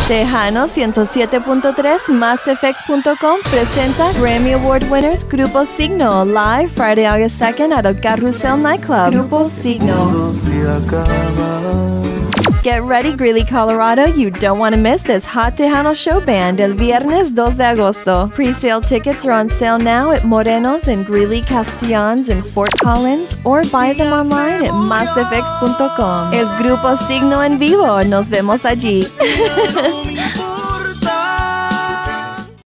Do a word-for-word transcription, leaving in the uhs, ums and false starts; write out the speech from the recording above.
Tejano ciento siete punto tres Más F X punto com presenta Grammy Award winners Grupo Siggno live Friday, August second at el CAROUSEL nightclub. Grupo Siggno. Get ready, Greeley, Colorado. You don't want to miss this hot Tejano show band el viernes dos de agosto. Pre-sale tickets are on sale now at MORENO'S in Greeley, Castellons in Fort Collins, or buy them online at maz f x punto com. El Grupo Siggno en vivo. Nos vemos allí.